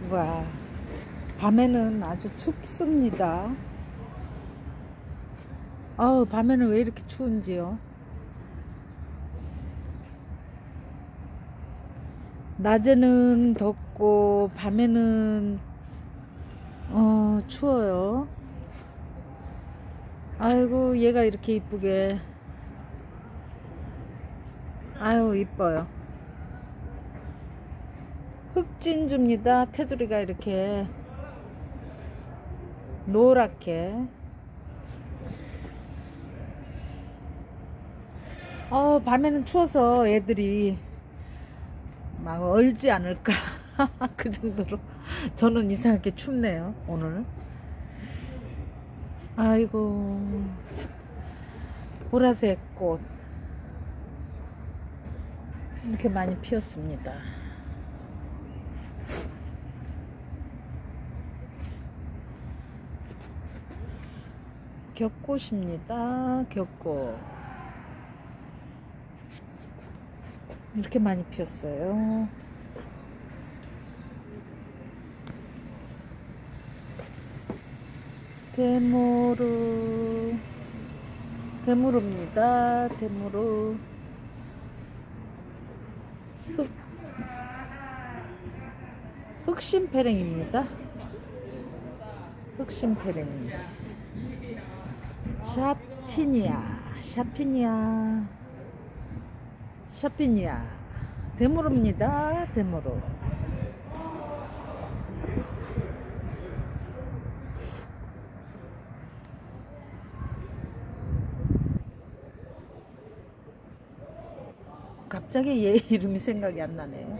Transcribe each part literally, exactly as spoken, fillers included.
와, 밤에는 아주 춥습니다. 아우, 밤에는 왜 이렇게 추운지요. 낮에는 덥고 밤에는 어 추워요. 아이고, 얘가 이렇게 이쁘게, 아유 이뻐요. 흑진주입니다. 테두리가 이렇게 노랗게. 어 밤에는 추워서 애들이 막 얼지 않을까 그 정도로 저는 이상하게 춥네요 오늘. 아이고, 보라색 꽃 이렇게 많이 피었습니다. 겹꽃입니다. 겹꽃 이렇게 많이 피었어요. 데모루, 데모루입니다. 데모루. 흑, 흑심패랭입니다. 흑심패랭. 샤피니아, 샤피니아, 샤피니아. 데모루입니다. 데모루. 갑자기 얘 이름이 생각이 안 나네요.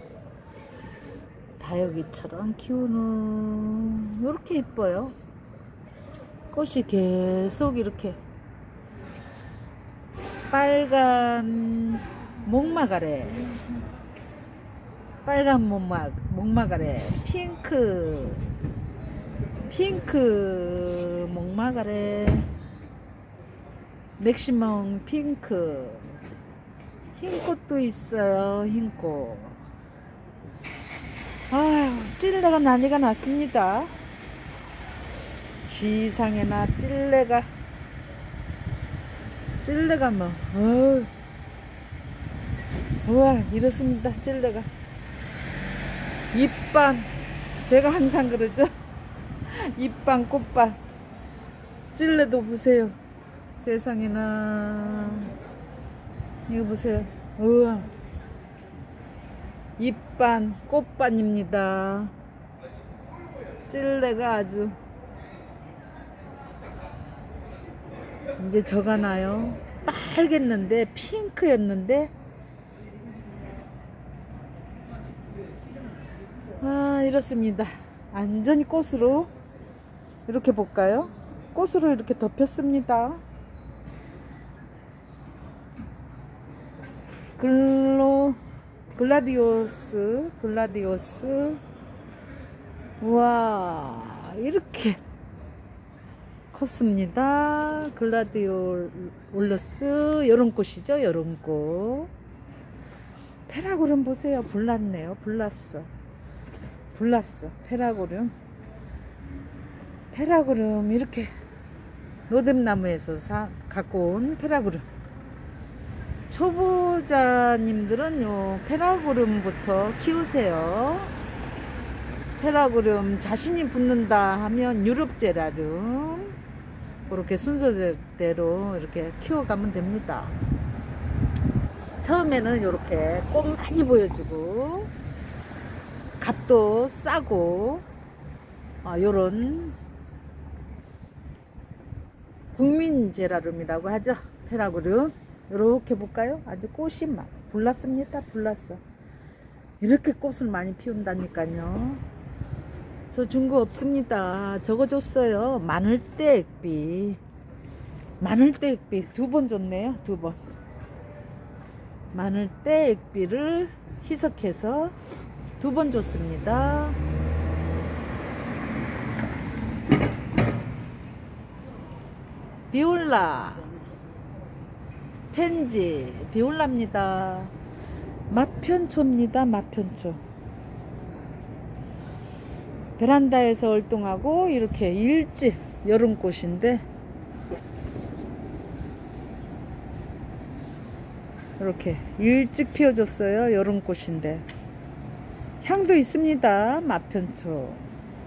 다육이처럼 키우는, 이렇게 이뻐요. 꽃이 계속 이렇게. 빨간 목마가래, 빨간 목마, 목마가래, 핑크, 핑크 목마가래, 맥시멈 핑크, 흰꽃도 있어요. 흰꽃. 아휴, 찔레가 난리가 났습니다. 지상에나 찔레가, 찔레가 뭐, 어우, 우와, 이렇습니다. 찔레가. 잎반, 제가 항상 그러죠. 잎반, 꽃반. 찔레도 보세요. 세상에나. 이거 보세요. 우와, 잎반, 꽃반입니다. 찔레가 아주 이제 져가나요? 빨갰는데, 핑크였는데, 아, 이렇습니다. 완전히 꽃으로, 이렇게 볼까요? 꽃으로 이렇게 덮였습니다. 글로, 글라디오스, 글라디오스. 우와, 이렇게 컸습니다. 글라디올러스, 요런 꽃이죠. 요런 꽃. 페라고름 보세요. 불났네요. 불났어. 불났어. 페라고름. 페라고름 이렇게 노뎀나무에서 사, 갖고 온 페라고름. 초보자님들은 요 페라고름부터 키우세요. 페라고름 자신이 붙는다 하면 유럽제라름 그렇게 순서대로 이렇게 키워가면 됩니다. 처음에는 이렇게 꽃 많이 보여주고 값도 싸고, 아, 요런 국민제라름이라고 하죠. 페라고름. 이렇게 볼까요? 아주 꽃이 막 불났습니다. 불났어. 이렇게 꽃을 많이 피운다니까요. 저 준 거 없습니다. 적어줬어요. 마늘대 액비. 마늘대 액비 두 번 줬네요. 두 번. 마늘대 액비를 희석해서 두 번 줬습니다. 비올라, 펜지, 비올라입니다. 맛편초입니다. 맛편초. 베란다에서 활동하고 이렇게 일찍 여름꽃인데 이렇게 일찍 피어졌어요. 여름꽃인데 향도 있습니다. 마편초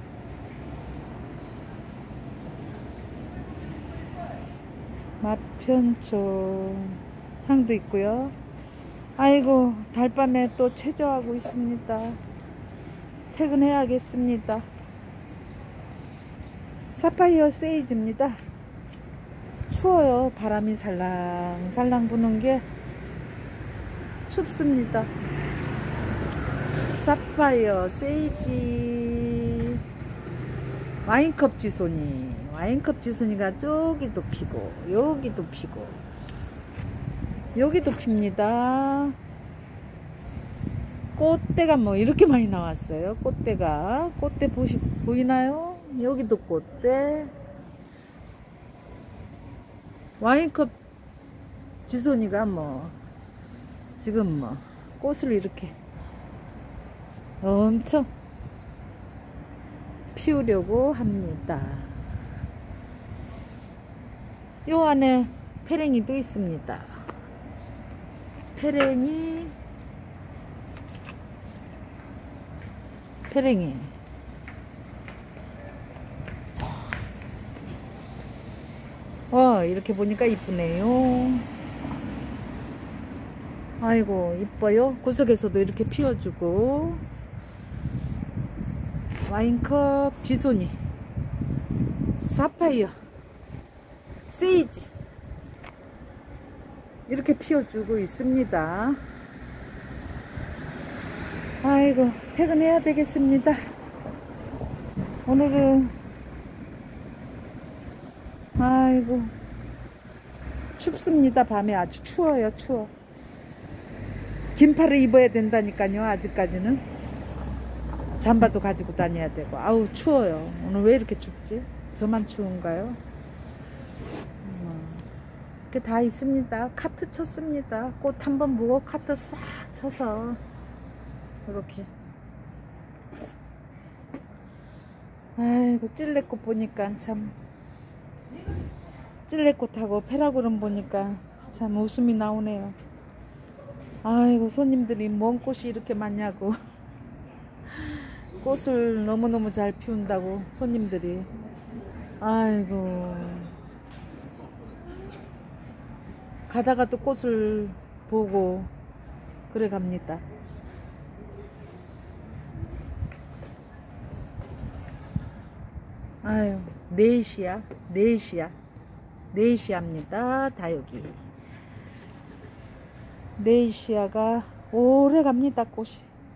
마편초 향도 있고요. 아이고 달밤에 또 체조하고 있습니다. 퇴근해야겠습니다. 사파이어 세이지입니다. 추워요. 바람이 살랑살랑 부는 게 춥습니다. 사파이어 세이지 와인컵 지소니 와인컵 지소니가 저기도 피고 여기도 피고 여기도 핍니다. 꽃대가 뭐 이렇게 많이 나왔어요. 꽃대가 꽃대 보시, 보이나요? 여기도 꽃대. 와인컵 지소니가 뭐 지금 뭐 꽃을 이렇게 엄청 피우려고 합니다. 요 안에 페랭이도 있습니다. 페랭이 페랭이 어 이렇게 보니까 이쁘네요. 아이고 이뻐요. 구석에서도 이렇게 피워주고 와인컵 지소니 사파이어 세이지 이렇게 피워주고 있습니다. 아이고 퇴근해야 되겠습니다. 오늘은 아이고 춥습니다. 밤에 아주 추워요. 추워. 긴팔을 입어야 된다니까요. 아직까지는 잠바도 가지고 다녀야 되고 아우 추워요. 오늘 왜 이렇게 춥지? 저만 추운가요? 이렇게 다 있습니다. 카트 쳤습니다. 꽃 한번 보고 카트 싹 쳐서 이렇게. 아이고 찔레꽃 보니까 참 찔레꽃하고 페라그럼 보니까 참 웃음이 나오네요. 아이고 손님들이 뭔 꽃이 이렇게 많냐고 꽃을 너무너무 잘 피운다고 손님들이 아이고 가다가 또 꽃을 보고 그래 갑니다. 아유 네시야 네시야 네시아입니다. 다육이 네시아가 오래 갑니다. 꽃이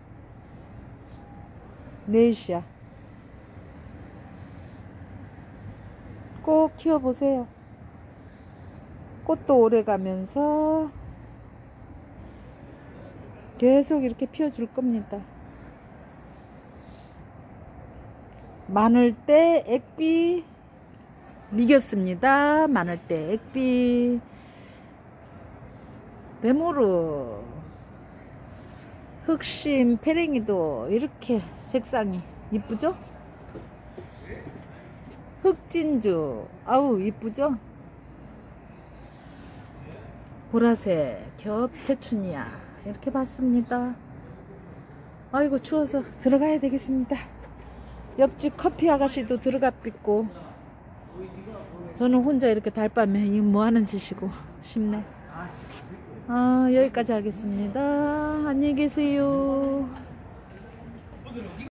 네시아 꼭 키워보세요. 꽃도 오래 가면서 계속 이렇게 피워줄 겁니다. 마늘대 액비 이겼습니다. 마늘대 액비 메모르 흑심 페랭이도 이렇게 색상이 이쁘죠? 흑진주 아우 이쁘죠? 보라색 겹 페추니아 이렇게 봤습니다. 아이고 추워서 들어가야 되겠습니다. 옆집 커피 아가씨도 들어가 삐고 저는 혼자 이렇게 달밤에 이거 뭐하는 짓이고 싶네. 아 여기까지 하겠습니다. 안녕히 계세요.